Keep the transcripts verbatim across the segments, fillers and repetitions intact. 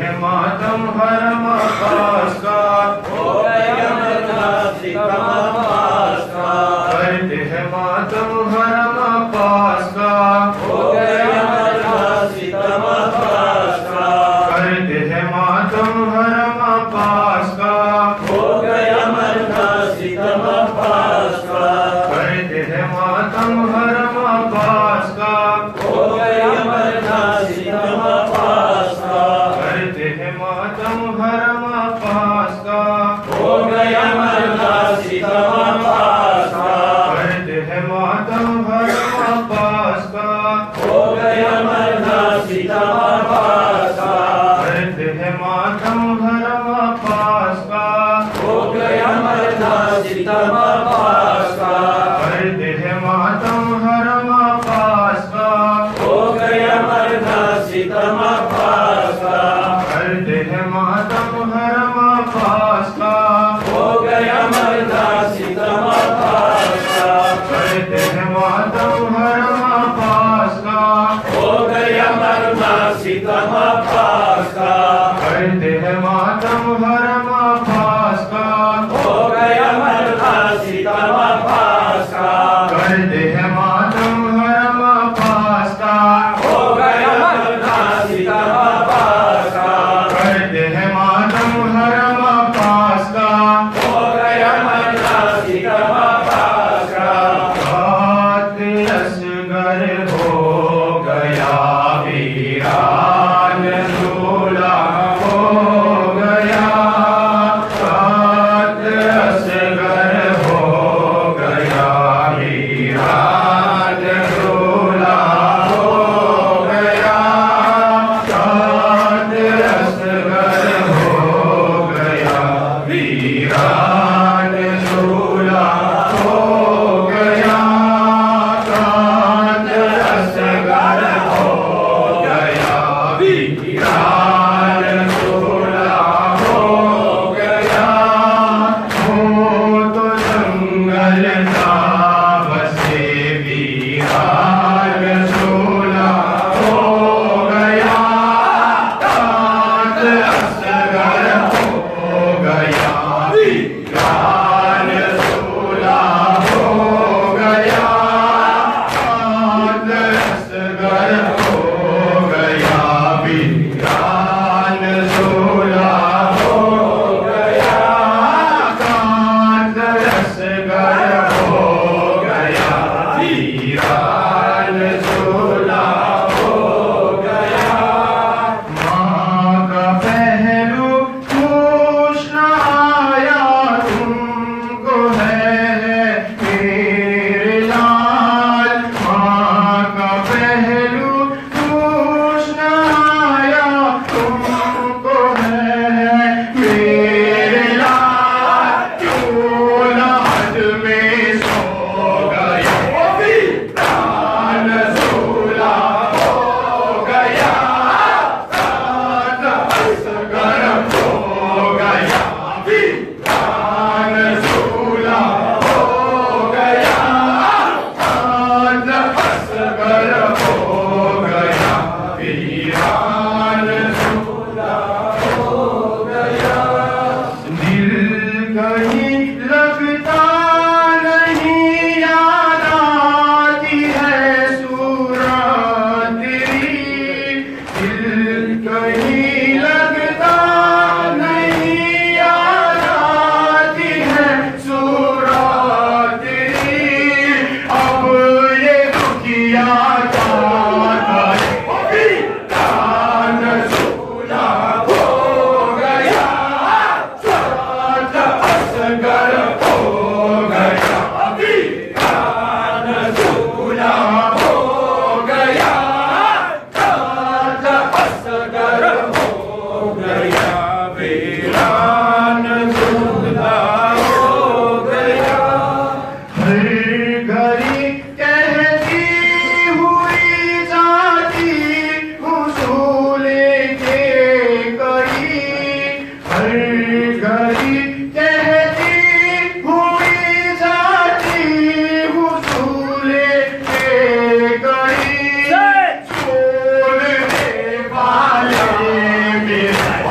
हैं मातम हरम अब्बास का, हो गया मरना सितम अब्बास का। करते हैं मातम हरम अब्बास का, हो गया मरना सितम अब्बास का। करते हैं मातम हरम अब्बास का, हो गया मरना सितम अब्बास का। करते हैं मातम हरम अब्बास का, हो गया मरना सितम अब्बास का। करते हैं मातम हरम अब्बास का, हो गया मरना सितम अब्बास का। करते हैं मातम हरम अब्बास का, हो गया मरना सितम अब्बास का। करते हैं मातम हरम अब्बास का, हो गया मरना सितम अब्बास का। करते हैं मातम हरम अब्बास का, हो गया मरना सितम अब्बास का। करते हैं मातम हरम अब्बास का, हो गया मरना सितम अब्बास का। करते हैं मातम हरम अब्बास का, हो गया मरना सितम अब्बास का। करते हैं मातम हरम अब्बास का, हो गया मरना सितम अब्बास का। करते हैं मातम हरम अब्बास का, हो गया मरना सितम अब्बास का। करते हैं मातम हरम अब्बास का, हो गया मरना सितम अब्बास का। बात असगर हो गया वीरान दूल्हा हो गया, बात असगर हो गया वीरान दूल्हा हो गया, बात असगर हो गया वीरान दूल्हा हो गया, बात असगर हो गया वीरान दूल्हा हो गया। हो तो जंगल था बसे वीरान दूल्हा हो गया, बात असगर हो गया वीरान दूल्हा हो गया, बात असगर हो गया वीरान दूल्हा हो गया, बात असगर हो गया वीरान दूल्हा हो गया। माँ का पहलू पूछना आया तुमको है मेरे लाल, माँ का पहलू पूछना आया तुमको है मेरे लाल, क्यों लाज में सो गया वीरान दूल्हा हो गया, बात असगर हो गया वीरान दूल्हा हो गया, बात असगर हो गया वीरान दूल्हा हो गया। दिल कहीं लगता नहीं याद आती है सूरत तेरी, दिल कहीं लगता नहीं याद आती है सूरत तेरी, अब ये दुखिया जाता है वीरान दूल्हा हो गया, बात असगर हो गया वीरान दूल्हा हो गया, बात असगर हो गया वीरान दूल्हा हो गया। हर घड़ी कहती हुई जाती हुसूल के करीब, हर घड़ी कहती हुई जाती हुसूल के करीब, छोड़ने वाले मेरे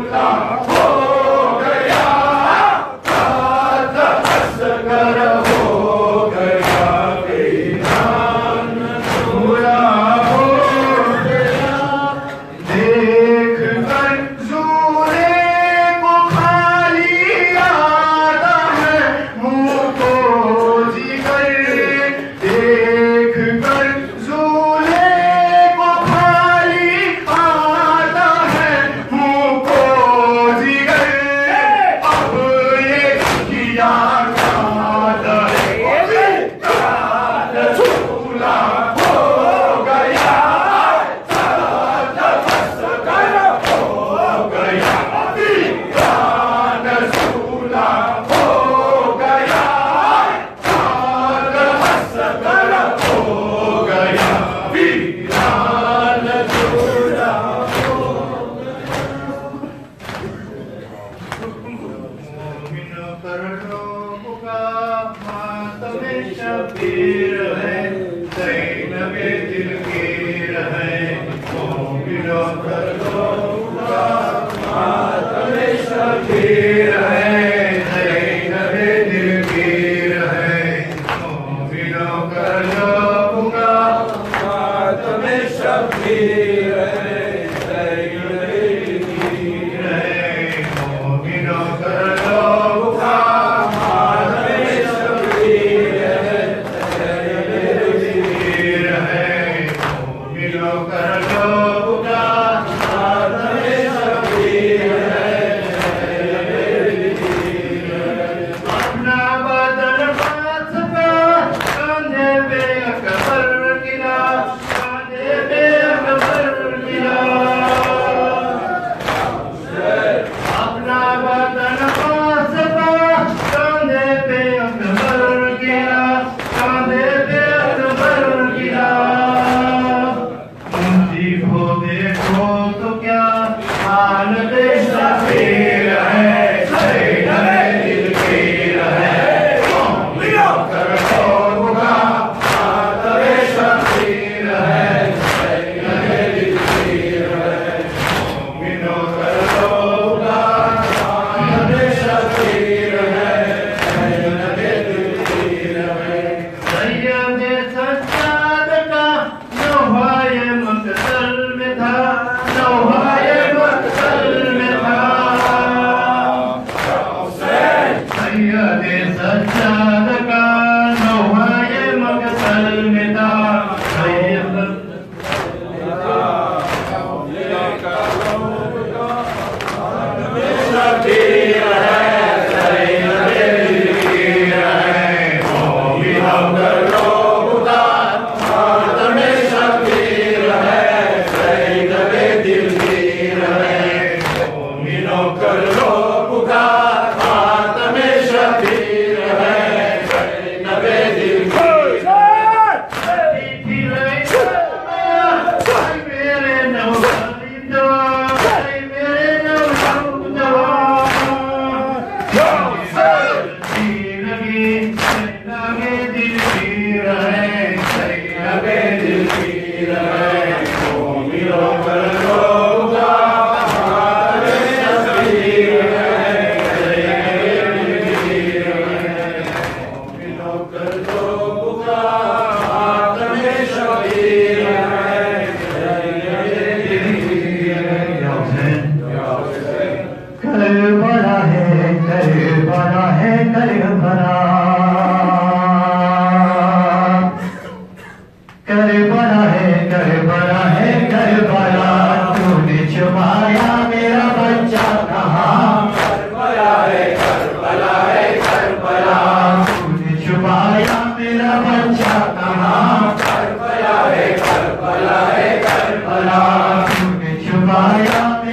शबीर है ज़ैनब दिल गिर है मोमिनो कर लो मातम शबीर है ज़ैनब दिल गिर है मोमिनो कर लो मातम शबीर है ज़ैनब दिल गिर है मोमिनो कर लो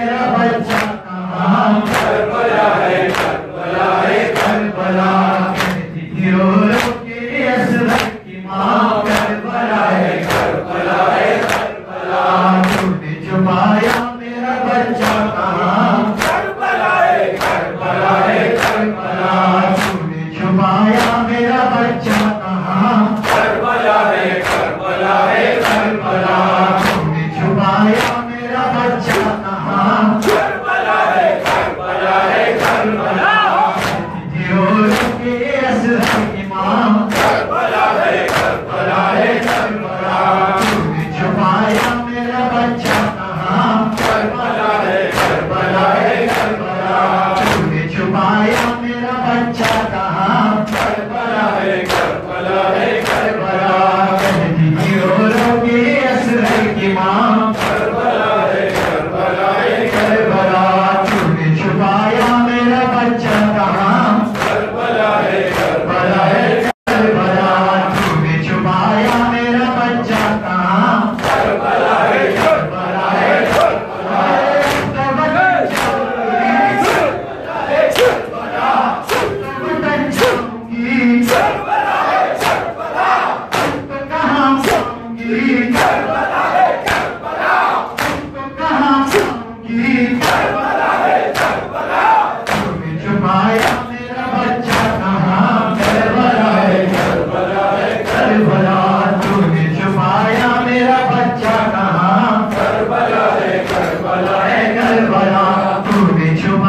Bala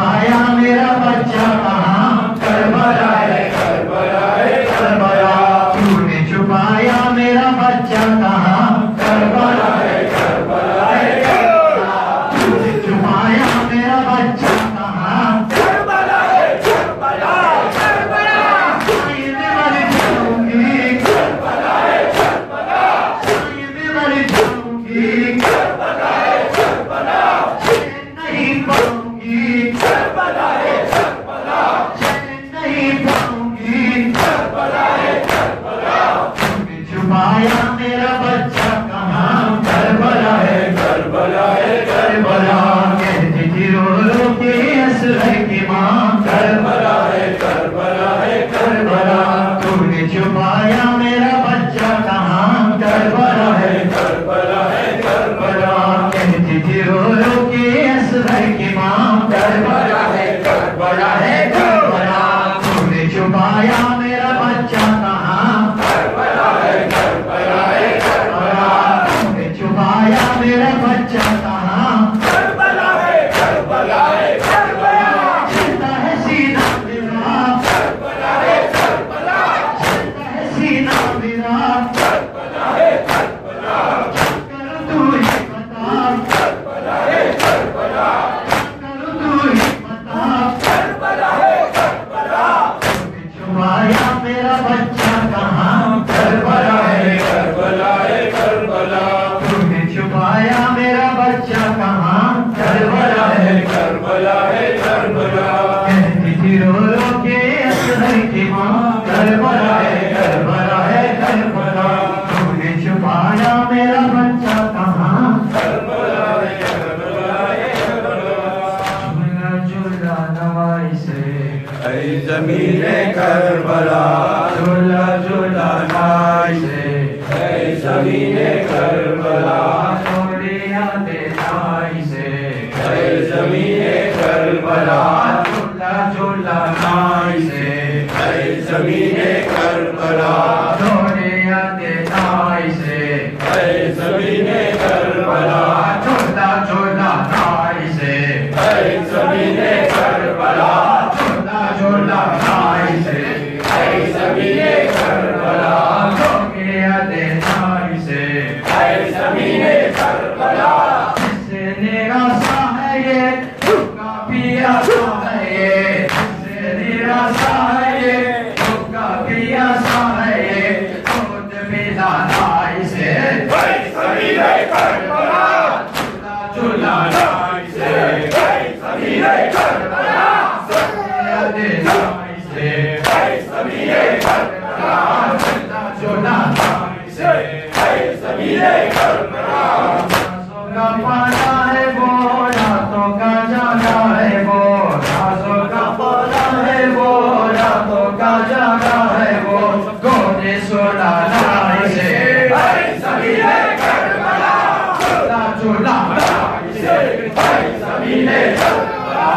छुपाया मेरा बच्चा कहाँ करबला है करबला है करबला। तूने छुपाया मेरा बच्चा कहाँ करबला है करबला है करबला। तूने छुपाया मेरा बच्चा कहाँ करबला है करबला करबला। मैं मर जाऊंगी करबला है करबला। मैं मर जाऊंगी करबला है करबला। नहीं पाऊंगी करबला है करबला। नहीं पाऊंगी करबला है करबला। तूने छुपाया मेरा बच्चा कहाँ करबला है करबला है करबला। कहती थी रो रो के असगर की माँ करबला है करबला है करबला। तूने छुपाया मेरा बच्चा कहाँ करबला है करबला है करबला। कहती थी रो रो के असगर की माँ करबला है करबला है करबला। तूने छुपाया मेरा बच्चा कहाँ करबला है करबला है करबला। तूने छुपाया मेरा बच्चा कहाँ करबला है करबला है करबला। चलता है सीना मेरा करबला है करबला। चलता है सीना मेरा करबला है करबला। कर तू ही बता करबला है करबला। कर तू ही बता करबला है करबला। तूने छुपाया मेरा बच्चा कहाँ करबला है करबला है करबला। तूने छुपाया मेरा बच्चा कहाँ करबला है करबला है करबला। कहती थी रो रो के असगर की माँ करबला है करबला है करबला। तूने छुपाया मेरा बच्चा कहाँ करबला है करबला है करबला। झूला नवाई से ऐ ज़मीने करबला। झूला झूला नवाई से ऐ ज़मीने करबला। थोड़ी यादें नाई से ऐ ज़मीने करबला। झूला झूला नाई से ऐ ज़मीने करबला। थोड़ी यादें नाई से ऐ ज़मीने करबला। झूला झूला नाई से ऐ ज़मीने करबला। झूला झूला नाई से ऐ ज़मीने करबला। थोड़ी यादें नाई से ऐ ज़मीने करबला। जिससे निराशा है ये उसका पियासा है ये। जिससे निराशा है ये उसका पियासा है ये। खुद मिला नाई से ऐ ज़मीने करबला। झूला झूला नाई से ऐ ज़मीने करबला। यादें नाई से ऐ ज़मीने करबला। झूला झूला नाई से ऐ ज़मीने करबला। का पाना है वो रातों का जागा है वो। रातों का पाना है वो रातों का जागा है वो। गोदे सोना नाई से ऐ ज़मीने करबला। झूला झूला नाई से ऐ ज़मीने करबला।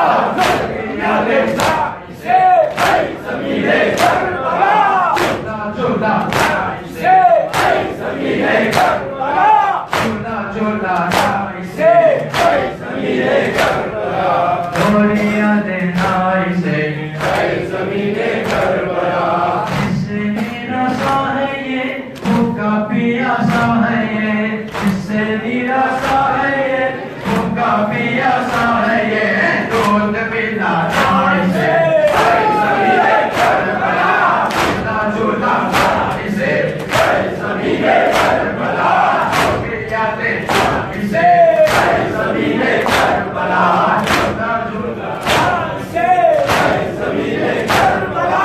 यादें नाई से ऐ ज़मीने करबला। झूला झूला नाई से ऐ ज़मीने करबला। झूला झूला नाई से ऐ ज़मीने करबला। थोड़ी यादें नाई से ऐ ज़मीने करबला। जिससे निराशा है ये भूखा पियासा है ये। जिससे निराशा है ये भूखा पियासा है ये। दूध पिला नाई से ऐ ज़मीने करबला। झूला झूला नाई से ऐ ज़मीने करबला। यादें नाई से ऐ ज़मीने करबला। झूला झूला नाई से ऐ ज़मीने करबला।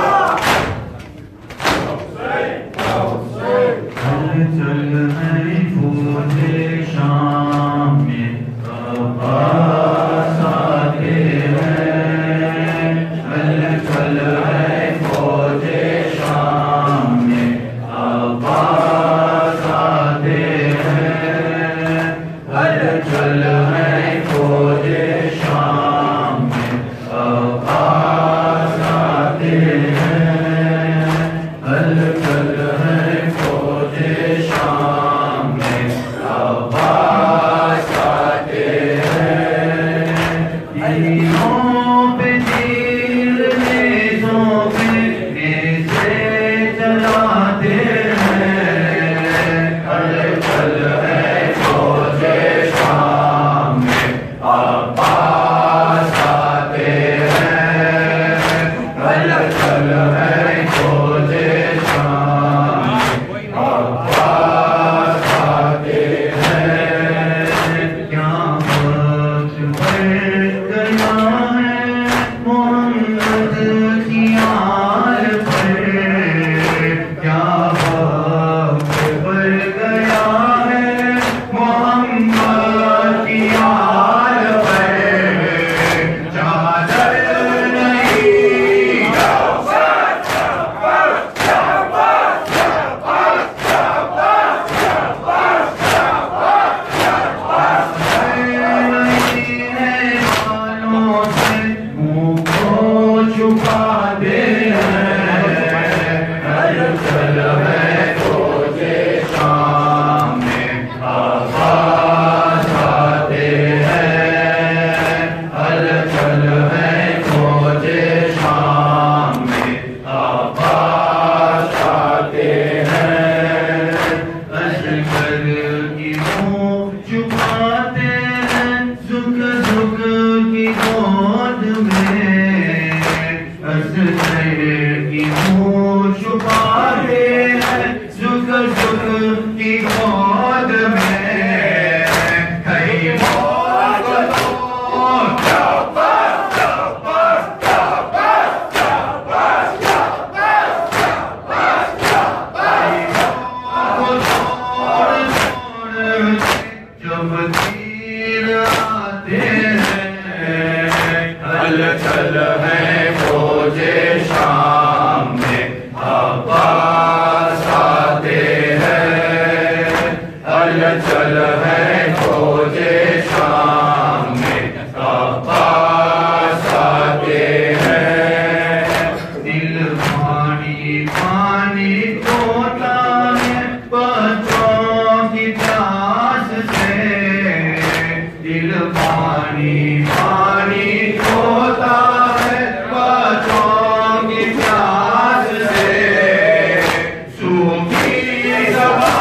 शहर की मुँह छुपाते हैं झुक झुक की गोद में कहीं मौत को शाबाश शाबाश शाबाश शाबाश शाबाश शाबाश शाबाश तोड़ तोड़ जब तीर आते हैं हलचल है फौजे शाम में अब्बास आते हैं हलचल है फौजे शाम में अब्बास आते हैं दिल पानी पानी होता है बच्चों की प्यास से दिल पानी पानी होता है बच्चों की प्यास से सूखी ज़बान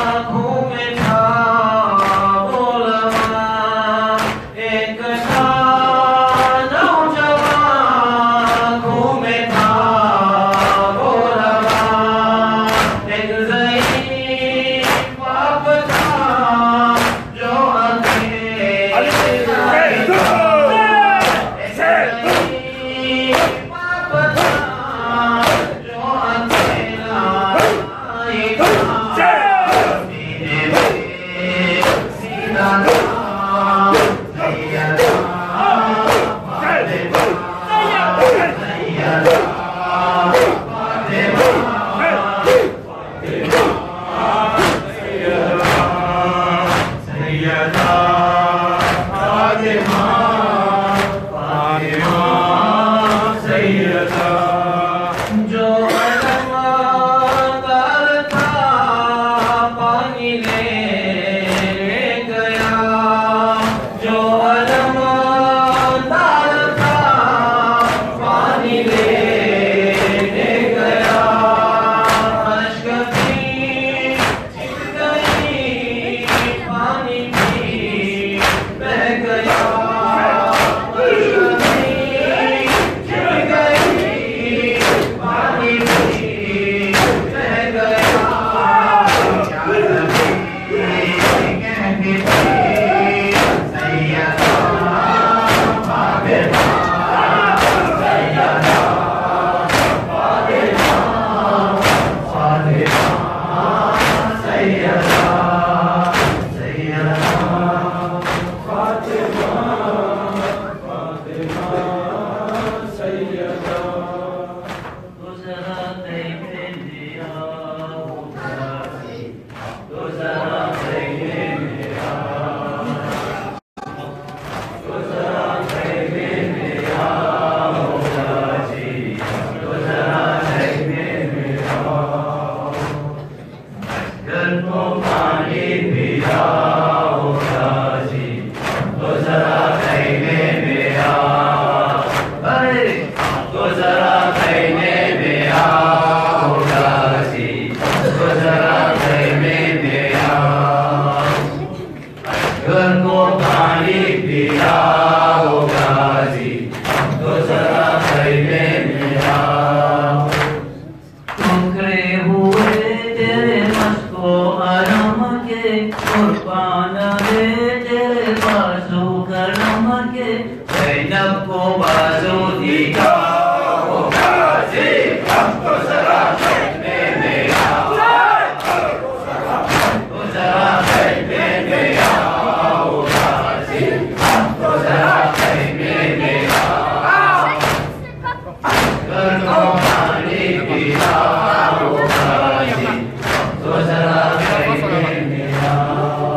एक ज़ैनब को बाजू दिखाओ गाजी, हमको जरा देखने में आओ, हमको जरा देखने में आओ गाजी, हमको जरा देखने में आओ, गर्दों पानी पिलाओ गाजी, हमको जरा देखने में आओ।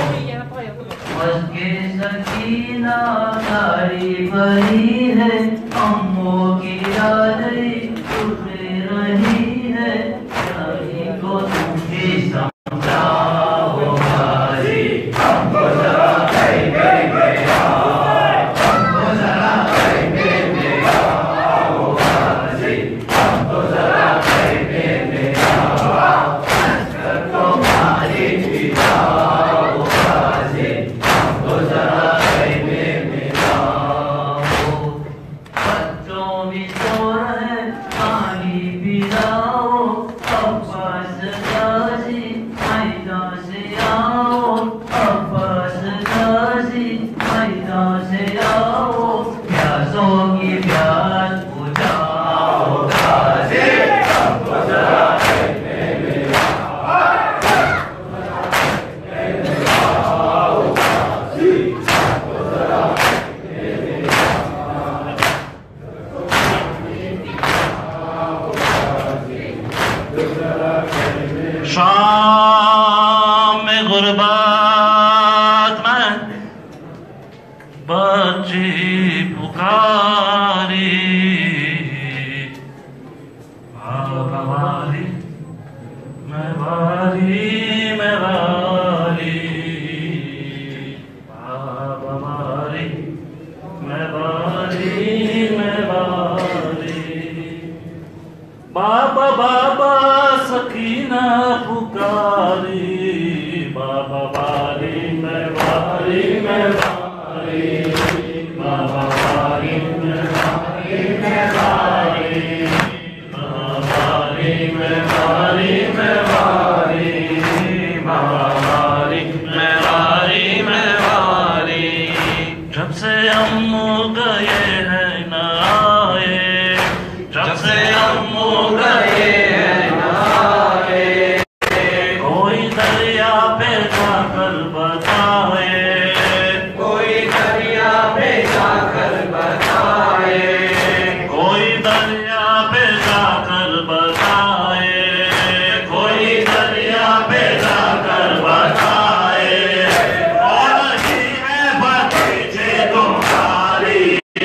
मस्के सकीना सारी भरी है, अम्मो की यादें उठ रही है, यारी को तुम ही समझाओ गाजी, हमको जरा कहने में आओ, हमको जरा कहने में आओ गाजी, हमको जरा कहने में आओ, लश्कर को पानी पिलाओ गाजी, हमको जरा कहने में आओ। बच्चों भी सो रहे पानी पिलाओ, अब्बास गाजी मैदान से आओ, अब्बास गाजी मैदान से आओ, प्यासों की प्यास बुझाओ गाजी, हमको जरा कहने में आओ, शाम में गुरबात में बच्ची पुकारी, बाबा वाली मैं वाली मैं वाली, बाबा वाली मैं वाली मैं वाली, बाबा बाबा सकीना पुकारी, बाबा वाली मैं वाली मैं वाली, बाबा वाली मैं वाली मैं वाली, बाबा वाली मैं वाली मैं वाली, बाबा वाली मैं वाली मैं वाली। जब से अम्मू गए हैं ना आए, जब से अम्मू गए हैं ना आए, कोई दरिया पे जाकर बताए, कोई दरिया पे जाकर बताए, कोई दरिया पे जाकर बताए, कोई दरिया पे जाकर बताए, और ही है भतीजे तुम्हारी,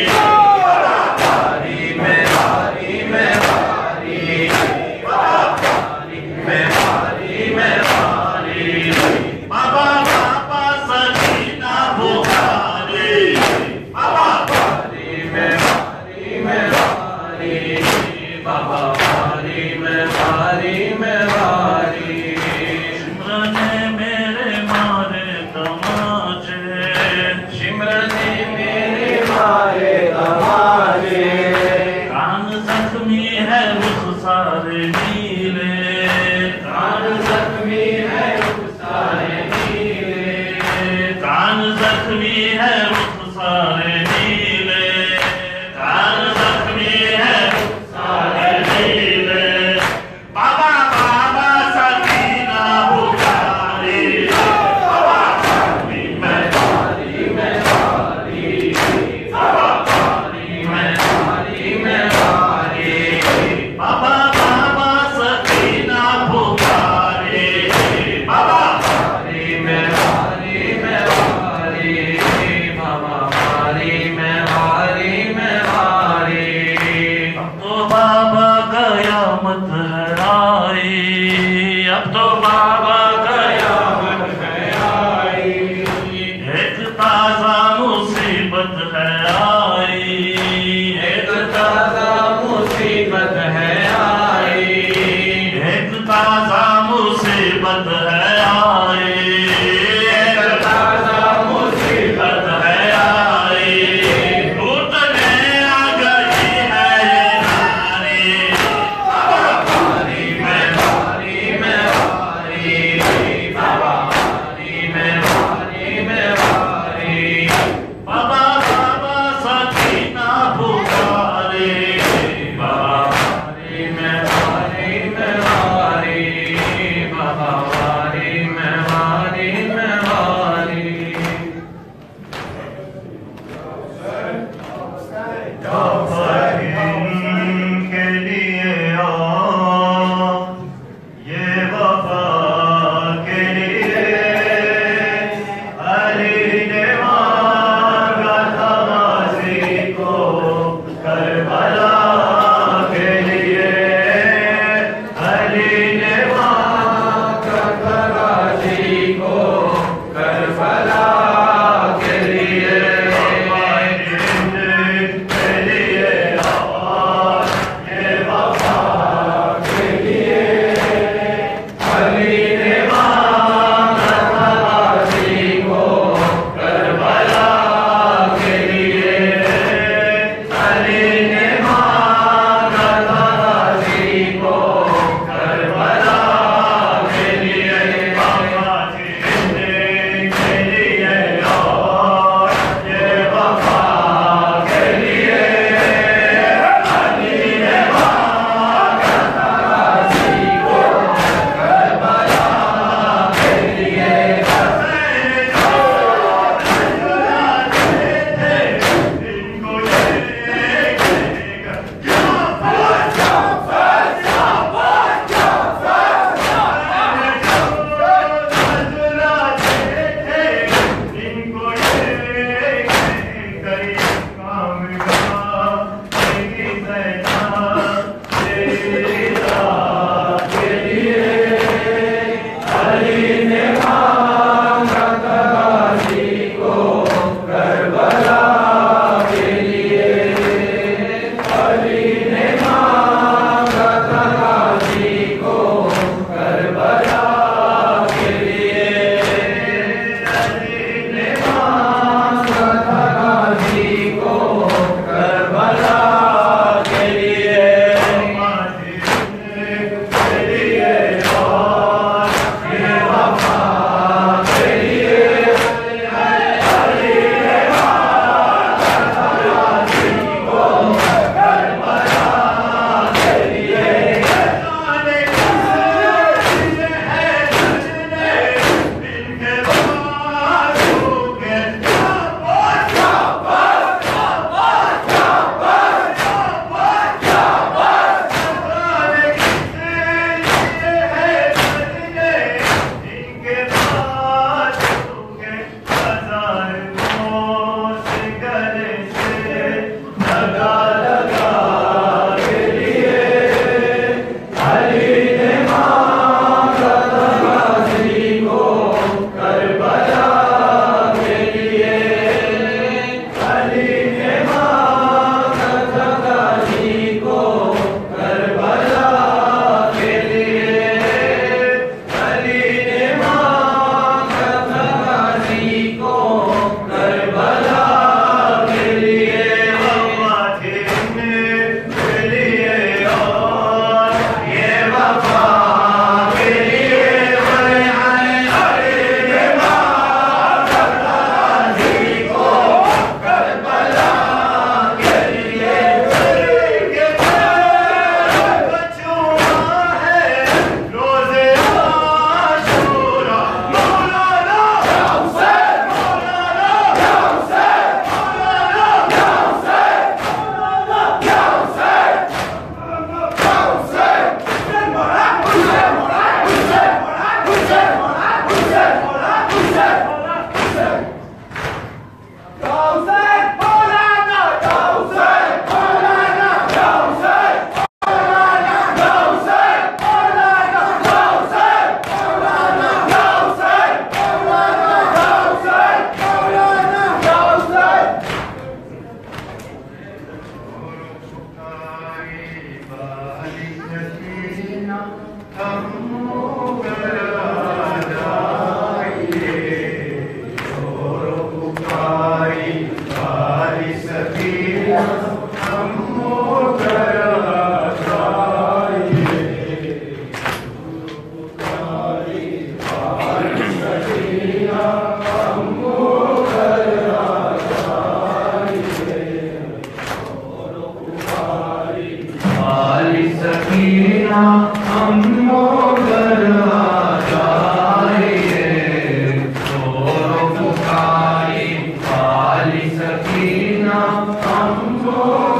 वारी में वारी में वारी, वारी में वारी में वारी, बाबा बाबा सकीना पुकारी, बाबा वारी में वारी में वारी, बाबा वारी में वारी में वारी। सिमरने मेरे मारे तमाचे, सिमरने मेरे मारे तमाचे, कान जख्मी है रुख सारे नीले, कान जख्मी है रुख सारे नीले, कान जख्मी है रुख सारे नीले, कान जख्मी है रुख सारे नीले, बाबा बाबा सकीना पुकारी, बाबा वाली मैं वाली मैं वाली, बाबा वाली मैं वाली मैं वाली, बाबा बाबा सकीना पुकारी, बाबा वाली मैं वाली मैं वाली, बाबा वाली मैं Amor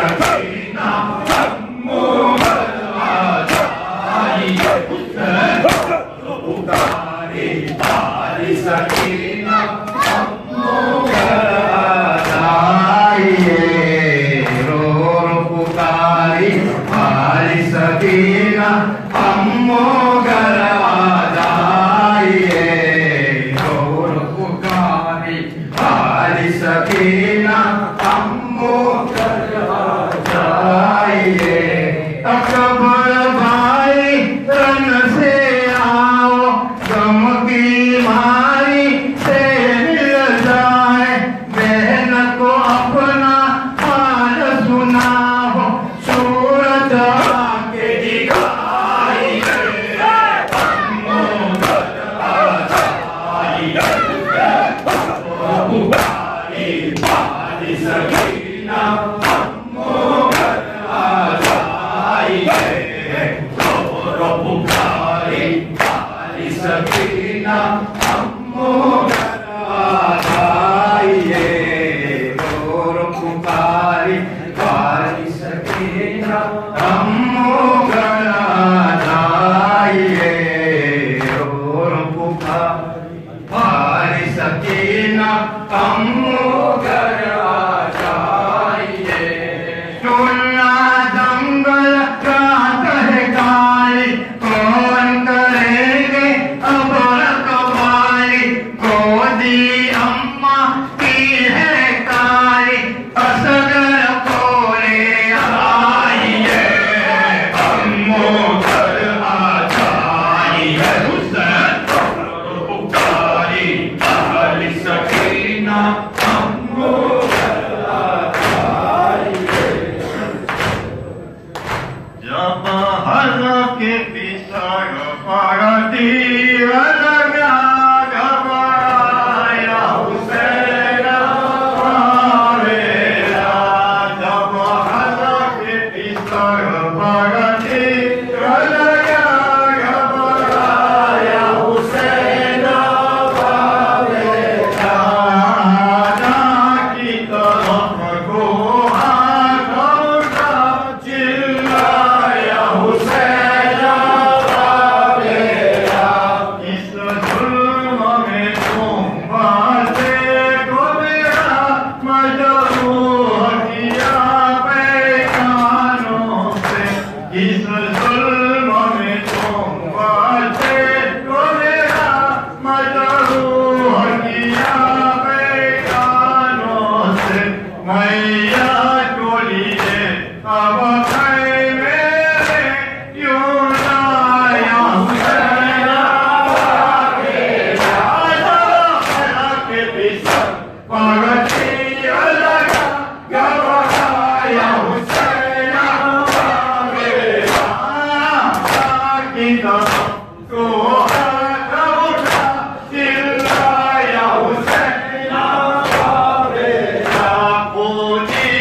सकीना अम्मो गलवादाई पुकारी पाली सकीना अम्मो गलवादाई रो रो पुकारी पाली सकीना अम्मो गलवादाई रो रो पुकारी पाली सकीना अम्मो गलवादाई अकबर भाई रन से आओ गम की मारी से मिल जाए बहन को अपना हाल सुनाओ सूरत आके दिखाई अम्मो गलवादाई पुकारी पाली सकीना अम्मो गलवादाई रो पुकारी पाली सकीना अम्मो गलवादाई रो रो पुकारी पाली सकीना अम्मो गलवादाई रो रो पुकारी पाली सकीना अम्मो गलवादाई सुनना जंगल रात है काली कौन करेंगे अब रखवाली गोदी अम्मा की है काली असगर कोले आई है अम्मो गलवादाई हुसैन पुकारी पाली सकीना अम्मो गलवादाई जब हर के पिसर पड़ती लगा घबराया हुसैन आवेला जब हर के पिसर पड़ती लगा घबराया हुसैन आवेला की तरफ को आगा चिल्लाया हुसैन आवेला इस जुल्म में तुम बाते को मेरा मजबूर किया पैगानों से इस जुल्म में तुम बाते को मेरा मजबूर किया पैगानों से मैया टोलिए अब कई मेरे यूं लाया हुसैन आवेला के पीछे पगती लगा घबराया हुसैन आवेला की तरफ को हाथ उठा चिल्लाया हुसैन आवेला पूजी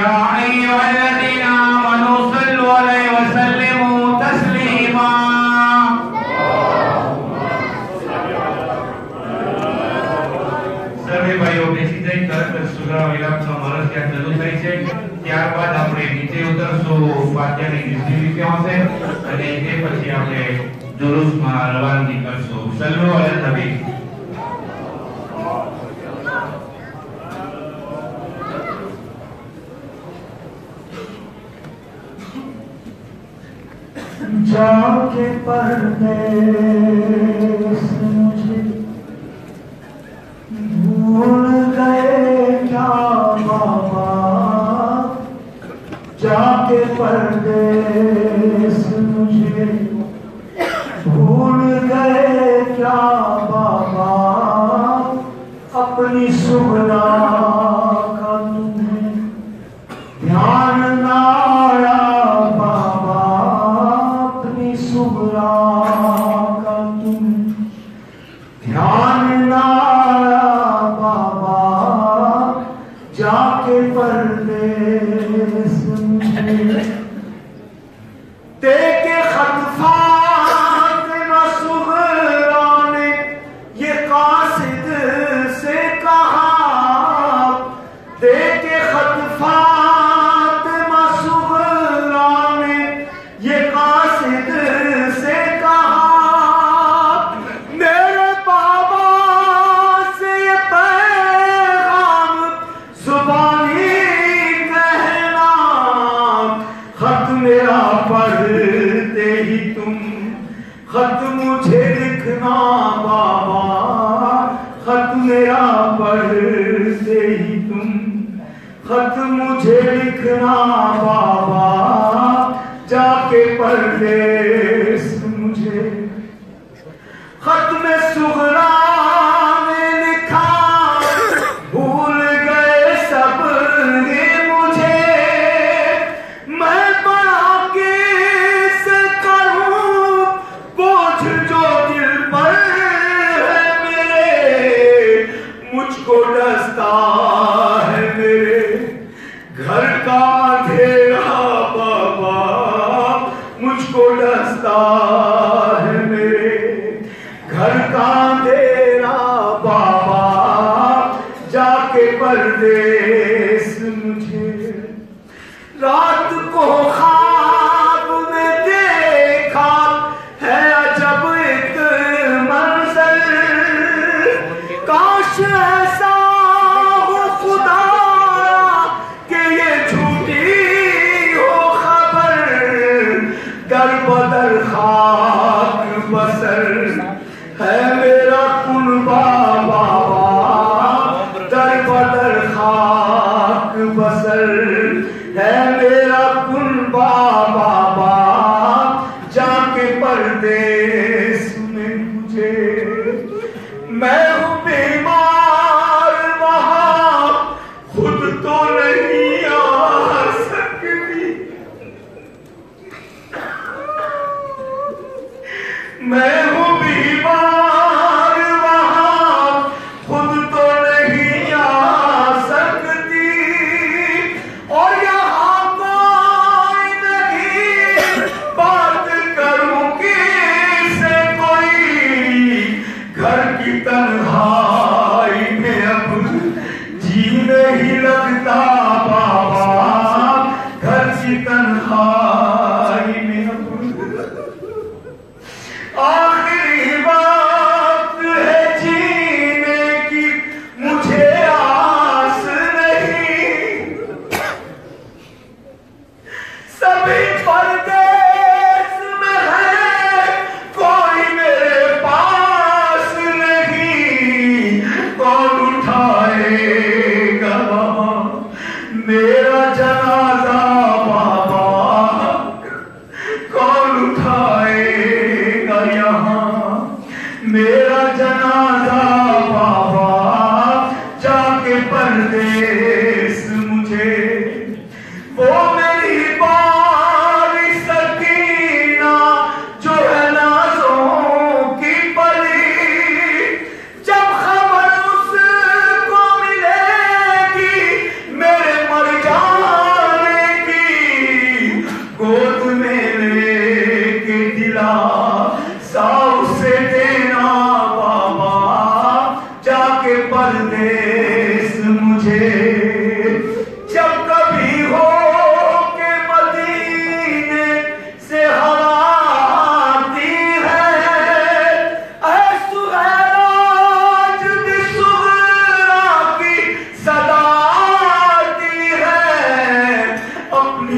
या अय्युहल्लज़ीना आमनू सल्लु अलैहि व सल्लिमू तस्लीमा। સર્વે ભાઈઓ બેસી જાય, તરત જ સુગરા વિલાપનો મરજ ત્યાં ચાલુ થાય છે। ત્યારબાદ આપણે નીચે ઉતરશું, વાદ્યની ડિસ્ટ્રીબ્યુશન હશે અને તે પછી આપણે जुलूसમાં રવાનગી કરશું। સલ્લુ અલા નબી। जाके परदेस मुझे भूल गए क्या बाबा, जाके परदेस मुझे भूल गए क्या बाबा, अपनी सुगना का तुम्हें ध्यान ना आया बाबा, अपनी सुगना का तुम्हें ध्यान ना आया बाबा, जाके परदेस मुझे देके खत फातिमा सुगरा ने ये कासिद से कहा, देके खत फातिमा सुगरा ने ये कासिद से कहा, मेरे बाबा से ये पैगाम जुबानी कहना, खत मेरा पढ़ते ही तुम खत मुझे लिखना बाबा, खत मेरा पढ़ते ही तुम खत मुझे लिखना बाबा, जाके परदेस मुझे खत में सुगरा ने लिखा, भूल गए सब ये मुझे, मैं बड़ा कैसे करूं बोझ जो दिल पर है मेरे, मुझको डसता है मेरे घर का अंधेरा बाबा, मुझको डसता है मेरे घर का अंधेरा बाबा, जाके परदेस मुझे रात को ख्वाब में देखा है अजब एक मंजर, काश ऐसा हो खुदा कि ये झूठी हो खबर, दर बदर खाक बसर है मेरा कुनबा बाबा, दर बदर खाक बसर है मेरा कुनबा बाबा, जाके परदेस में मुझे मैं हूँ बीमार वहाँ खुद तो नहीं आ सकती, मैं हूँ बीमार वहाँ खुद तो नहीं आ सकती, और यहाँ कोई नहीं बात करूँ किससे कोई, घर की तन्हाई में अब जी नहीं लगता बाबा, घर की तन्हाई में अब आखिरी वक्त है जीने की मुझे आस नहीं, सभी परदेस में है कोई मेरे पास नहीं, कौन उठाएगा मेरा जनाजा बाबा, कौन उठाएगा यहाँ मेरा जनाजा बाबा, जाके परदेस मुझे वो मेरी बारी सकीना जो है नाज़ों की पली, जब खबर उसको मिलेगी मेरे मर जाने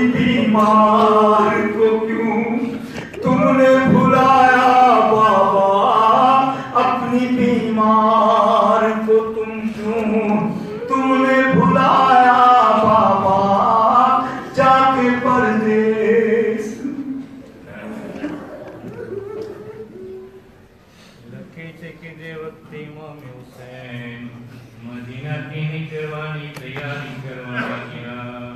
बीमार को क्यों तुमने भुलाया बाबा, अपनी बीमार को तुम क्यों तुमने भुलाया बाबा, जाके परदेस। લખે છે કે જે વખતે ઇમામ હુસૈન મદીનાથી નીકળવાની તૈયારી કરવા લાગ્યા,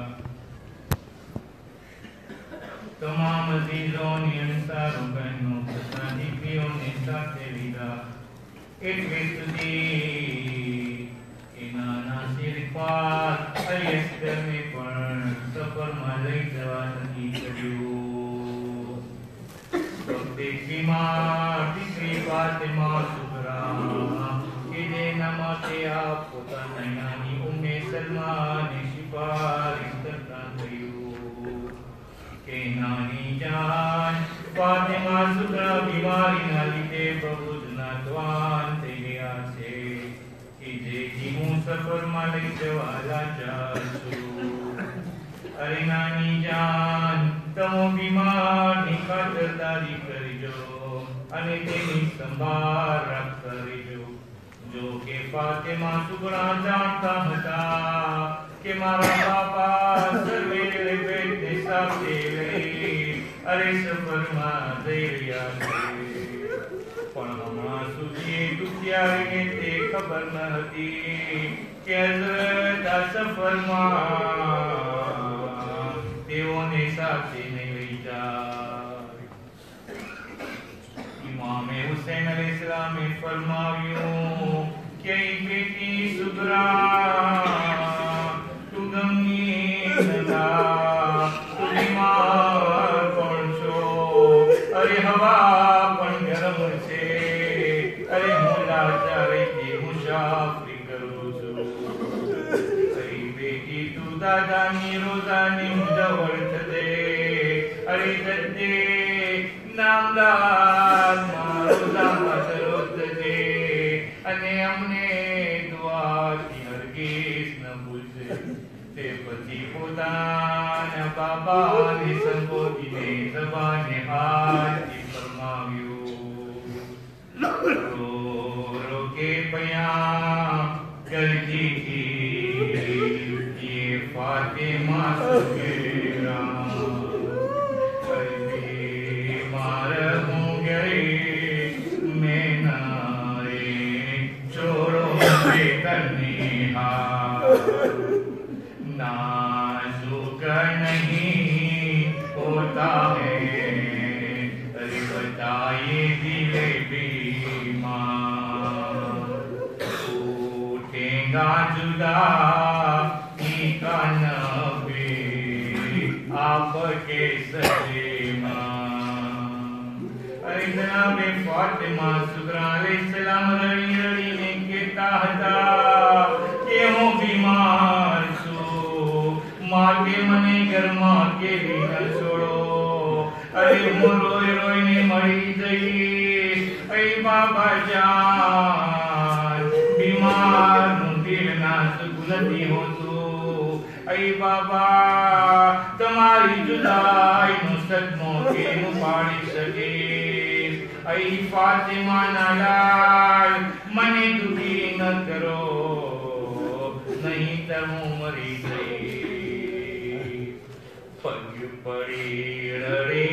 તમામ અઝીઝોની અંસારો બહેનો તથા દીકરીઓને સાથે લીધા, એટલે સુધી એના નાસિર પાક અયસ્તરને પણ સફરમાં લઈ જવા નથી કર્યું. વખતે બીમાર દીકરી ફાતિમા સુગરા કે જેના માટે આપ પોતાના નાની ઉમ્મે સલમાને સિફારિશ કરતા થયું કે નાની જાન ફાતિમા સુગરા બીમારીના લીધે બહુ જ નાદવાન થઈ ગયા છે કે જેથી હું સફરમાં લઈ જવા લાચાર છું. અરે નાની જાન, તમે બીમારની ખાતરદારી કરજો અને તેની સંભાળ રાખતા રહેજો. જો કે ફાતિમા સુગરા જાણતા હતા કે મારા બાપા સર્વેલે પેટને સાથે લઈ અરે સફરમાં જઈ રહ્યા છે, પણ હમણાં સુધી દુખિયારીને તે ખબર ન હતી કે હઝરત આ સફરમાં તેઓને સાથે નહીં લઈ જાય. ઇમામે હુસૈન અલૈહિસ્સલામે ફરમાવ્યું કે બેટી સુગરા, તું ગમની ન થા, તું બીમાર પણ છો, અરે હવા પણ ગરમ છે, અરે હું લાચારીથી મુસાફરી કરું છું. અરે બેટી તું દાદાની રોજાની મુજવર થજે, અરે જજે નામદાર રોજામાં દરોજ થજે અને અમને દુઆથી હરગીઝ ન ભૂલજે. તે પછી પોતાના બાબાને સંબોધીને જબાને હાથથી ફરમાવ્યું, રો રો કે બયાન કરતી थी ये फातिमा सुगरा, बीमार हो गए मैं नारे छोड़ो नाजुक नहीं होता है, अरे बताइए दिले बीमार उठेगा जुदा का नबी आपके सजेमा. अरे जनाबे फातिमा सुगरा अलैहिस्सलाम रड़ी रड़ीने कहता હતા કે હું બીમાર છું, માટે મને ઘરમાં કેવી ન છોડો. અરે હું રોઈ રોઈને મરી જઈશ. અરે બાબા જાન, બીમારનું દિલ નાજુક નથી હોતું. અરે બાબા, તમારી જુદાઈનો સદમો કેમ પાડી શકીશ? અરે ફાતિમાના લાલ, મને દુખી ન કરો, નહીંતર હું મરી જઈશ. પગ પડી રડે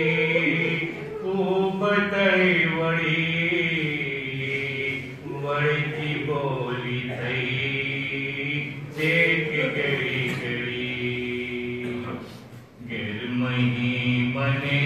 ખૂબ તળી વળી, વળતી બોલી થઈ જે કે ગળી ગળી. ગેરમહી મને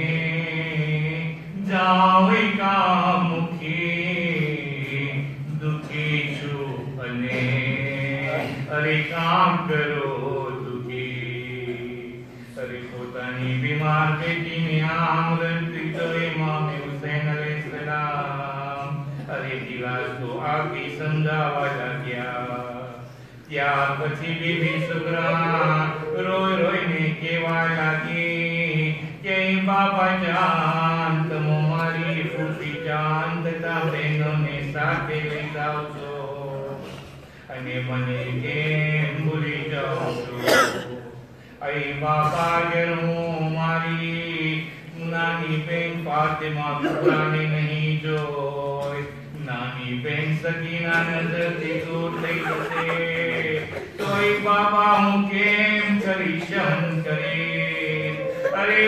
જાવે કા મુખી, દુખી છું અને અરે કામ કરો દુખી. અરે પોતાની બીમાર બેટીને આમ રડતી જોઈ ઇમામે હુસૈન અલૈહિસ્સલામ અરે દિલાસો આપી સમજાવવા લાગ્યા. ત્યાર પછી બીબી સુગરા રોઈ રોઈને કહેવા લાગી કે બાબા જાન, તમે મારી ફૂફી જાન તથા બહેનોને સાથે લઈ જાઓ છો અને મને કેમ ભૂલી જાઓ છો? અરે અરે બાપા હું મારી નાની બેન ફાતિમા કુરાને નહીં જોઈ, નાની બેન સકીના નજરથી દૂર થઈ જશે તોય બાબા હું કેમ કરી સહન કરીશ? અરે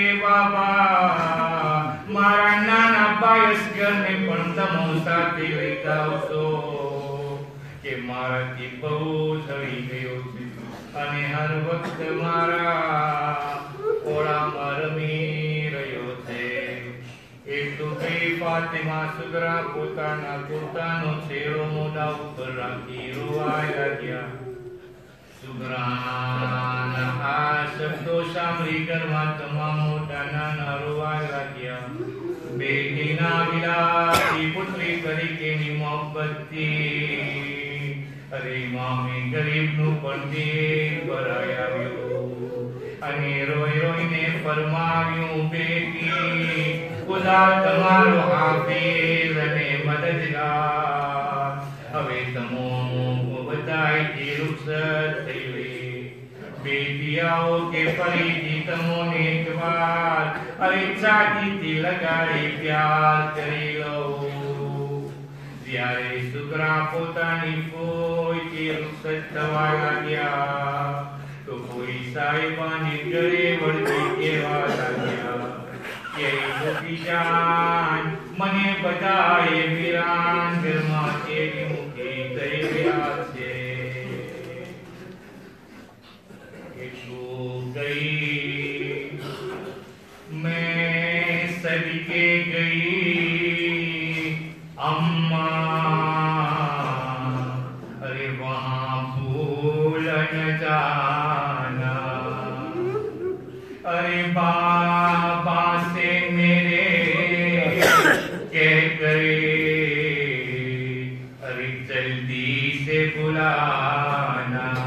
બાબા મારા નાના ભાઈ અસગરને પણ તમો સાથે લઈ જાઓ છો કે મારાથી બહુ થડી ગયો છે અને હર વખત મારા ખોળામાં રમી રહ્યો છે. એટલું કહી ફાતિમા સુગરા પોતાના કુર્તાનો છેડો મોઢા ઉપર રાખી રોવા લાગ્યા. સુગરાના આ શબ્દો સાંભળી ઘરમાં તમામ મોટા નાના રોવા લાગ્યા. બેટીના વિલાસી પુત્રી તરીકેની મોહબ્બતથી અરે મામે ગરીબનું પણ દિલ ભરાઈ આવ્યું અને રોઈ રોઈને ફરમાવ્યું, બેટી ખુદા તમારો હાફિઝ અને મદદગાર. હવે તમો બધાયથી રૂખસત થઈ ગઈ. બેટી આવો કે ફરીથી તમોને એક વાર અરે છાતીથી લગાડી પ્યાર કરી લો. જ્યારે સુગરા પોતાની કોઈથી રૂખસત થવા લાગ્યા તો કોઈ સાહેબાની ઘરે વળતી કહેવા લાગ્યા કે મોટી જાન મને બધાએ વિરાન ઘરમાં કેવી મૂકી જઈ રહ્યા છે. એટલું ગઈ મેં સદકે ગઈ अम्मा, अरे वहाँ भूल न जाना, अरे बाबा से मेरे कह करे, अरे जल्दी से बुलाना.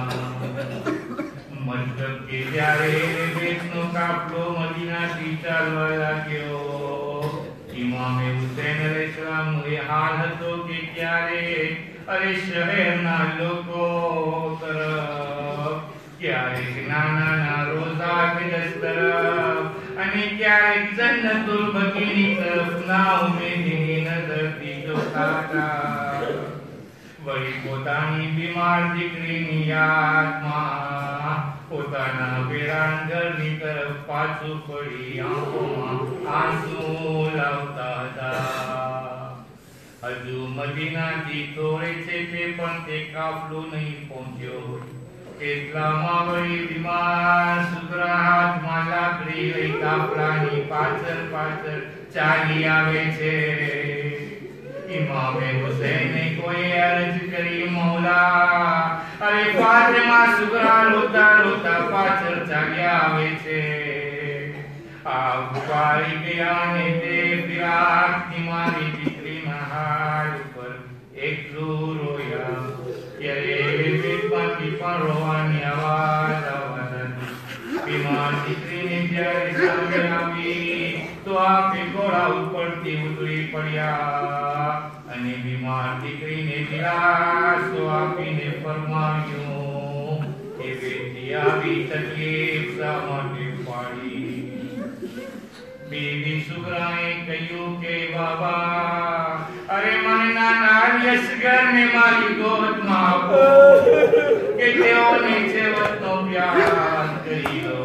मतलब કે જ્યારે બેટનો કાફલો મદીનાથી ચાલવા લાગ્યો, ઇમામે હુસૈન અલૈહિસ્સલામનો એ હાલ હતો કે ક્યારેક અરે શહેરના લોકો તરફ, ક્યારેક નાના રોઝા અકદસ તરફ અને ક્યારેક જન્નતુલ બકીની તરફ ના ઉમેદની નજરથી જોતા હતા. વળી પોતાની બીમાર દીકરીની યાદમાં પોતાના વેરાન ઘરની તરફ પાછું પડી આંખોમાં આંસુ લાવતા હતા. હજુ મદીનાથી થોડે છે તે પણ તે કાફલો નહીં પહોંચ્યો. એટલામાં વળી બીમાર સુગરા હાથમાં લાકડી લઈ કાફલાની પાછળ પાછળ ચાલી આવે છે. ઇમામે હુસૈને કોઈ અરજ કરી, મૌલા અરે ફાતિમા સુગરા રોતા રોતા પાછળ ચાલ્યા આવે છે. આ ગુબારી ગયા ને તે ફિરાકથી મારી દીકરીના હાથ ઉપર એટલું રોયા ત્યારે પેટમાંથી પણ રોવાની અવાજ આવવા લાગી. બીમાર દીકરીને જ્યારે સામે આવી તો આપે ઘોડા ઉપરથી ઉતરી પડ્યા અને બીમાર દીકરીને દિલાસો આપીને ફરમાવ્યું કે બેટી આવી તકલીફ શા માટે પાડી? બીબી સુગરાએ કહ્યું કે બાબા અરે મને નાના અસગરને મારી ગોદમાં આપો કે તેઓને છેવટનો પ્યાર કરી લો.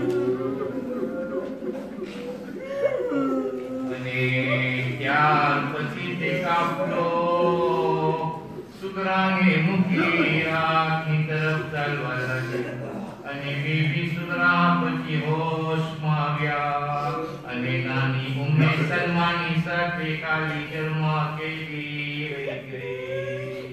ત્યાર પછી તે કાફલો સુગરાને મૂકી રાતની તરફ ચાલવા લાગ્યો અને બીબી સુગરા પછી હોશમાં આવ્યા અને નાની ઉમ્મે સલમાની સાથે કાલી ઘરમાં કેવી રહી ગઈ.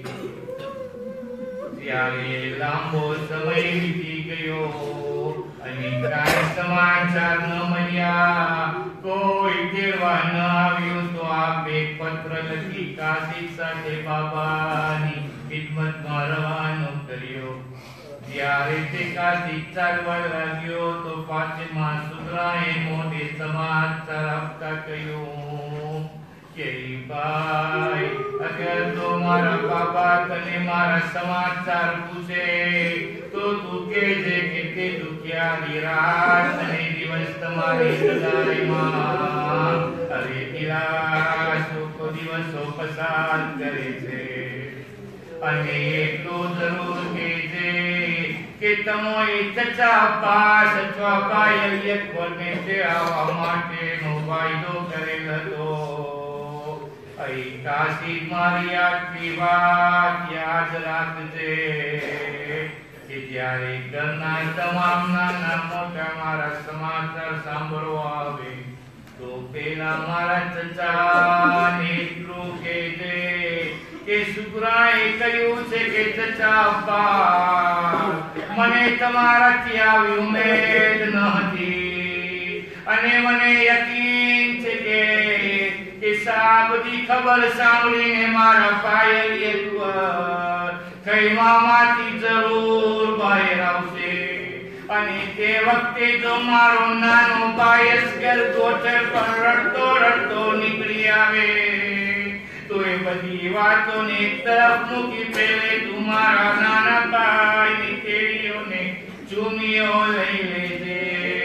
ત્યારે લાંબો સમય વીતી ગયો અને કાંઈ સમાચાર ન મળ્યા, કોઈ તેડવા ન આવ્યું તો આપે પત્ર લખી કાશી સાથે બાબાની ખિદમતમાં રવાનો કર્યો. જ્યારે તે કાશી ચાલવા લાગ્યો તો ફાતિમા સુગરાએ મોઢે સમાચાર આપતા કહ્યું કે ભાઈ અગર તો મારા બાબા તને મારા સમાચાર પૂછે તો તું કહેજે કે તે દુખિયાની રાત અને દિવસ તમારી સદાયમાં અરે પીડા સુખો દિવસો પસાર કરે છે અને એટલું જરૂર કહેજે કે તમારે ચચા પાસ અથવા પાયલ એક વરને તે આવવા માટેનો વાયદો કરેલ હતો. અહીં કાશી મારી આટલી વાત યાદ રાખજે કે જ્યારે ઘરના તમામ નાના મોટા મારા સમાચાર સાંભળવા આવે તો પેલા મારા ચચાને એટલું કહેજે કે શુક્રાએ કહ્યું છે કે ચચા અબ્બા મને તમારાથી આવી ઉમેદ ન હતી અને મને યકીન છે કે કે સા બધી ખબર સાંભળીને મારા પાયલીએ ખૈમામાંથી જરૂર બહાર આવશે અને તે વખતે જો મારો નાનો ભાઈ અસગર ગોઠણ પર રડતો રડતો નીકળી આવે તો એ બધી વાતોને એક તરફ મૂકી પેલે તું મારા નાના ભાઈની કેળીઓને ચૂમીઓ લઈ લેજે.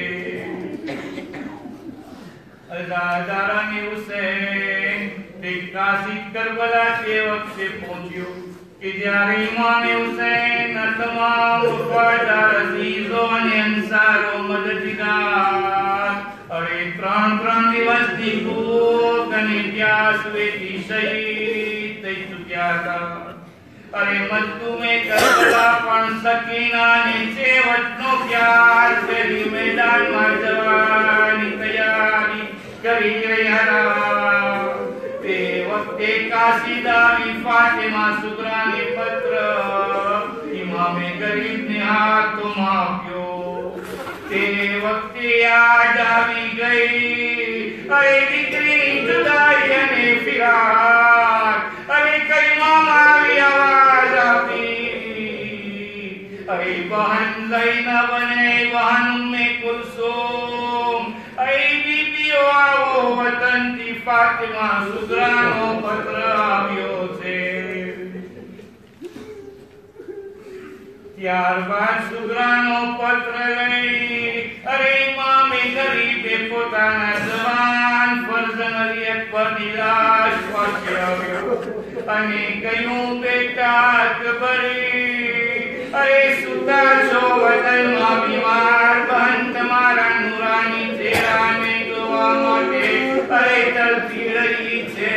અઝાદારાની હુસૈન તે કાશી કરબલા તે વખતે પહોંચ્યો કે જ્યારે ઇમામ હુસૈન તમામ વફાદાર અઝીઝો અને અંસારો મદદગાર અરે ત્રણ ત્રણ દિવસની ભૂખ અને પ્યાસથી શહીદ થઈ ચૂક્યા હતા. અરે મજદૂમે કરબલા પણ સકીનાને છેવટનો પ્યાર કરી મેદાનમાં જવાની તૈયારી કરી રહ્યા હતા. તે વખતે કાશીદાની ફાતિમા સુગરાને પત્ર ઇમામે ગરીબને હાથોમાં આપ્યો. તે વખતે યાદ આવી ગઈ અરે દીકરીની જુદાઈ અને ફિરાક. અરે કઈ મામા આવી આવાજ આપી અરે બહન ઝૈનબ અને બહન ઉમ્મે કુલસુમ અરે બીબીઓ આવો વતનથી ફાતિમા સુગરાનો પત્ર આવ્યો છે. ત્યારબાદ સુગરાનો પત્ર લઈ અરે ઇમામે ગરીબે પોતાના જવાન ફરઝન અલી અકબરની લાશ પાસે આવ્યો અને કહ્યું બેટા અકબરી અરે સુતા છો વતનમાં બીમાર બહન તમારા નુરાની ચહેરાને જોવા માટે અરે તડપી રહી છે.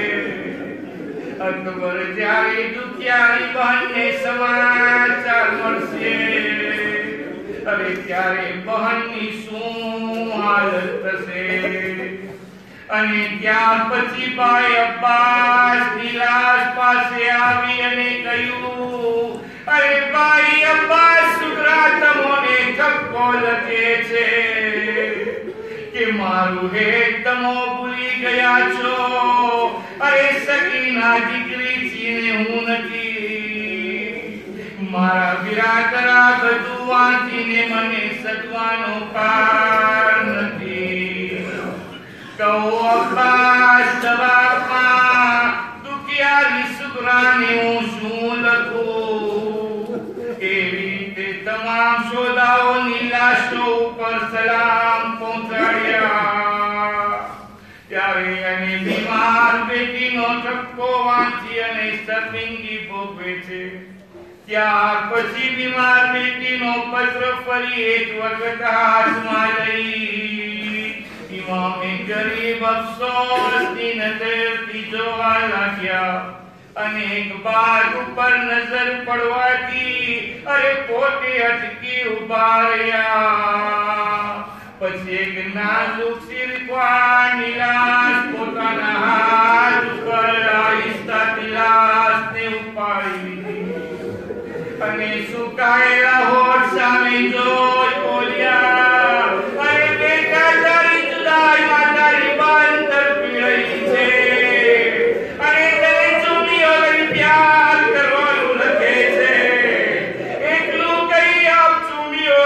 અકબર જ્યારે દુખિયારી બહનને સમાચાર મળશે અરે ત્યારે બહનની શું હાલત થશે. અને ત્યાર પછી ભાઈ અબ્બાસ ની લાશ પાસે આવી અને કહ્યું અરે ભાઈ અબ્બાસ સુગરા તમોને ઠપકો લખે છે કે મારું હેત તમો ભૂલી ગયા છો. અરે સકીના દીકરી છીને હું નથી. મારા બિરાદરા બધું વાંચીને મને સદવાનો પાર નથી. કહો અબ્બાસ જવાબમાં દુખિયારી સુગરાને હું શું લખું. એવી રીતે તમામ સોદાઓની લાશો ઉપર સલામ પહોંચાડ્યા. ત્યારે અને બીમાર બેટીનો ઠપકો વાંચી અને શર્મિંદગી ભોગવે છે. ત્યાર પછી બીમાર બેટીનો પત્ર ફરી એક વખત હાથમાં લઈ ઇમામે ગરીબ અફસોસની નજરથી જોવા લાગ્યા અને એક બાગ ઉપર નજર પડવાથી અરે પોતે અટકી ઉભા રહ્યા. પછી એક નાજુક સિરકવાની લાશ પોતાના હાથ ઉપર આહિસ્તાથી લાશને ઉપાડી લીધી અને સુકાયેલા હોઠ સામે જોઈ બોલ્યા અરે બેટા તારી જુદાઈમાં તારી બાન તડપી રહી છે અને તને ચૂમીઓ લઈ પ્યાર કરવાનું લખે છે. એટલું કઈ આપ ચૂમીઓ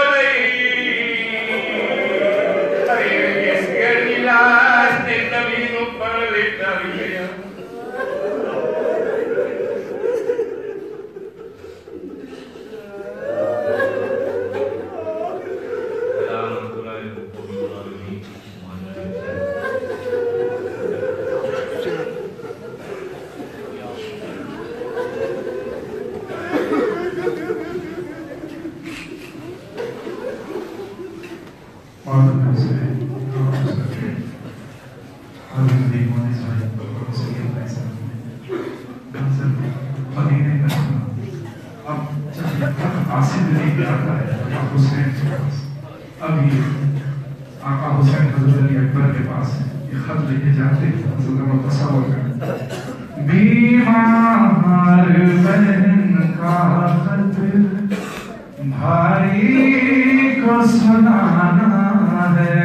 લઈ લાશ ને જમીન ઉપર લેટાવી और से और भी होने वाले लोगों से ये पैसा कंसर्न अभी नहीं करना। अब जब आसिफ नहीं आता है आका हुसैन के पास, अभी आका हुसैन हज़रत अली अकबर के पास ये खत लेके जाते हैं। हज़रत तसव्वुर करें, बीमार बहन का खत भाई को सुनाना है,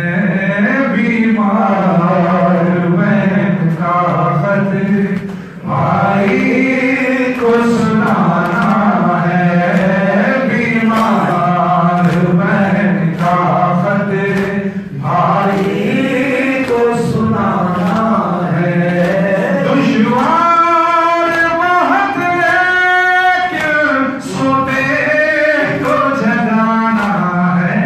बीमार बहन का खत भाई को सुनाना है, बीमार बहन का खत भाई को सुनाना है। दुश्वार बहुत लेकिन सोते को जगाना है,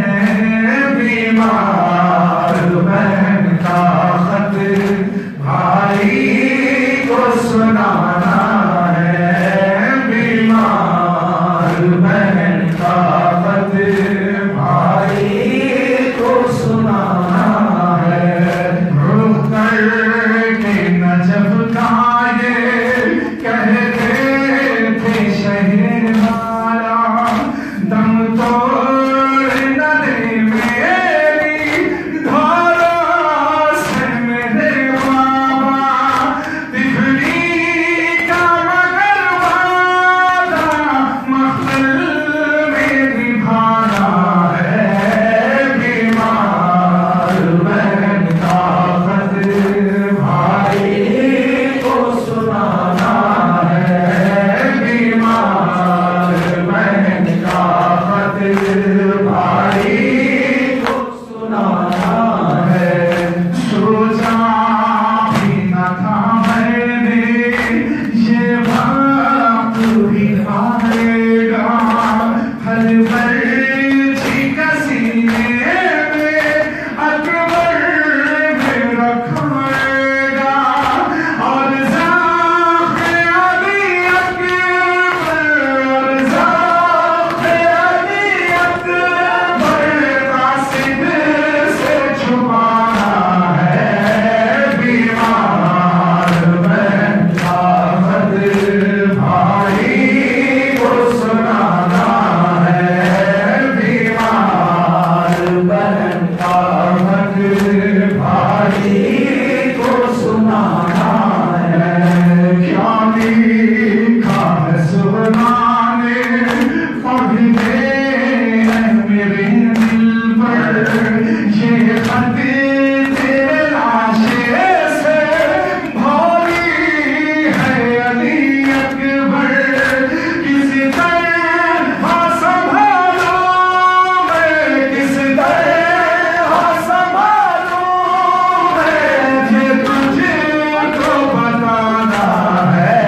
बीमार बहन का खत भाई को सुनाना है, बीमार बहन का खत भाई को सुनाना है। रुक करके नजफ का ये कहते थे शहर वाला, दम तोड़ न दे मेरी धारा से मेरे बाबा, बिखरी का मगर वादा महफिल में निभाना है, बीमार बहन का खत भाई को सुनाना है, बीमार बहन का खत भाई को सुनाना है। सोचा भी न था मैंने ये बात भी आएगा, हर बर्छी का सीने में अकबर में रखाएगा, और ज़ाक़े अली अकबर, और ज़ाक़े अली अकबर कासिद से छुपाना है, बीमार बहन का खत भाई को सुनाना है, बीमार बहन का खत भाई को सुनाना है। क्या लिखा है सुबहाने पढ़ दे मेरे दिल पर, ये खत तेरे लाशे से भारी है अली अकबर, किस तरह संभालूं मैं, किस तरह संभालूं मैं, ये तुझको बताना है,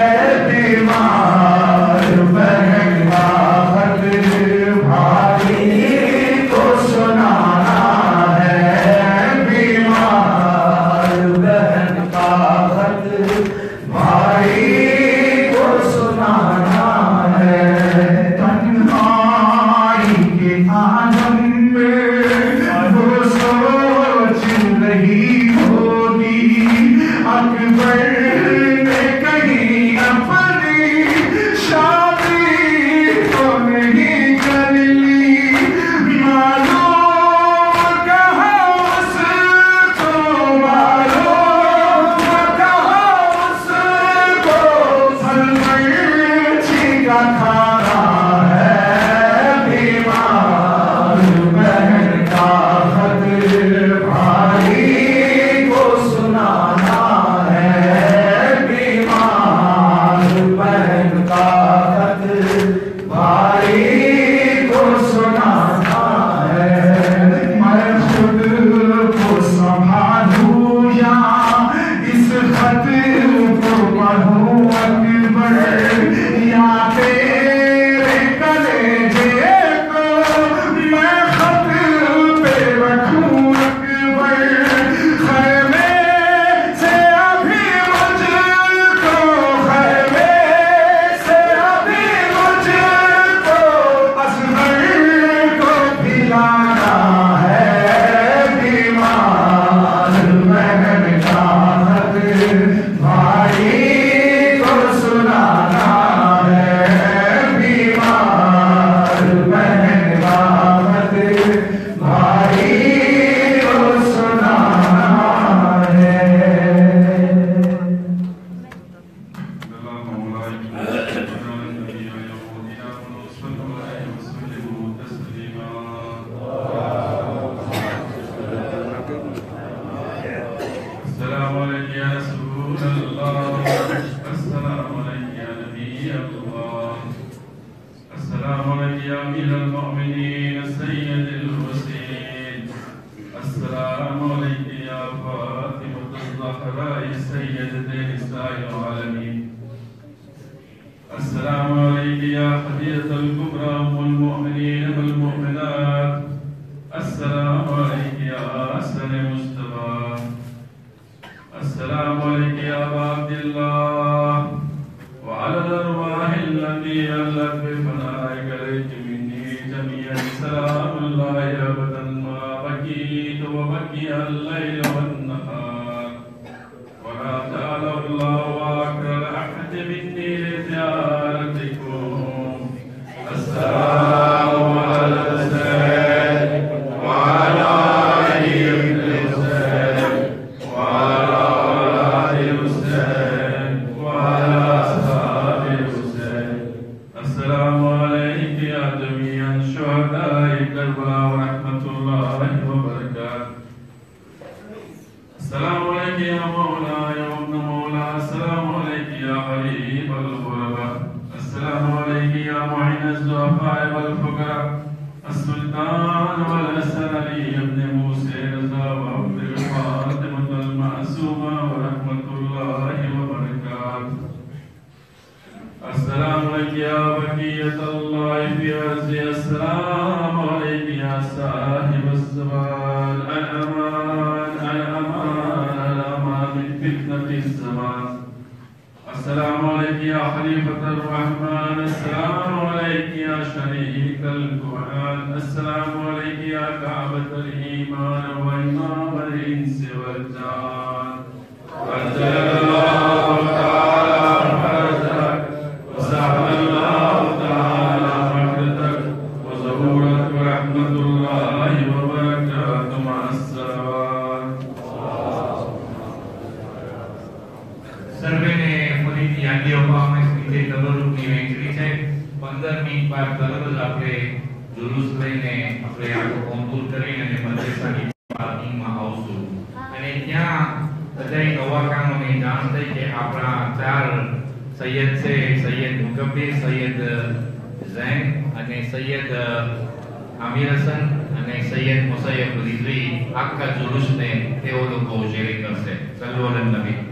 बीमार बहन का खत भाई को सुनाना है, बीमार बहन का खत भाई को सुनाना है। तन्हाई के आलम में वो सोच रही होगी, अकबर ने कहीं अपनी शादी तो नहीं कर ली, मालूम कहाँ उसको, मालूम कहाँ उसको फलमर्ची का खाना है, बीमार बहन मुमिनात, अस्सलामु अलैका या हसन मुस्तफा, अस्सलामु अलैका या अबा अब्दिल्लाह व अला अरवाहिल्लती अल्लत बिफनाइक अलैक मिन्नी जमीअन सलामुल्लाहि अबदन मा बकीत व बकिया अल-लैल वन-नहार व ला जअला अल्लाहु अकबर अहद मिन्नी लिज़ियारतिकुम। अस्सलामु अला हुसैन व अला आलि हुसैन व अला आलि हुसैन व अला असहाबि हुसैन। अस्सलामु अलैका या जमीअन शुहदाए करबला व रहमतुल्लाहि व बरकातुहू। अस्सलामु अलैका या मौलाया व इब्न मौला, अस्सलामु अलैका या हबीबल गुरबा, अस्सलामु अलैका या मुईन अज़्ज़ुअफ़ा वल फुक़रा, अस्सुल्तान वल हसन अली इब्न मूसा रज़ा व अब्द फ़ातिमतुल मासूमा व रहमतुल्लाहि व बरकातुहू। अस्सलामु अलैका या बक़ियतल्लाहि फ़ी अर्ज़ि, अस्सलामु अलैका या साहिबज़ ज़मान, अल अमान अल अमान अल अमान मिन फ़ितनतिज़ ज़मान। अस्सलामु अलैका या खलीफतुर रहमान, अस्सलामु अलैका या शरीकल कुरान, अस्सलामु अलैका या काबतल ईमान व इमामल इंस वल जान। अज्जलल्लाहु तआला फरजक व सअलल्लाहु तआला मक़दरक व ज़हूरक व रहमतुल्लाहि व बरकातुहू मअस्सलाम। સર્વે ને ફરીથી યાદી આપવામાં સ્મિતે તબરુકની વેચવી છે। પંદર મિનિટ બાદ તરત જ આપણે જુલુસ લઈને આપણે આખો કોમ્પૂર કરીને અને મદ્રેસાની પાર્કિંગમાં આવશું અને ત્યાં બધાય નવાકામોને જાણ થઈ કે આપણા ચાર સૈયદ છે, સૈયદ મુકબ્બીર, સૈયદ ઝૈન અને સૈયદ આમિર હસન અને સૈયદ મુસૈયબ રિઝવી આખા જુલુસને તેઓ લોકો ઉજેરી કરશે। સલ્લુ અલા નબી।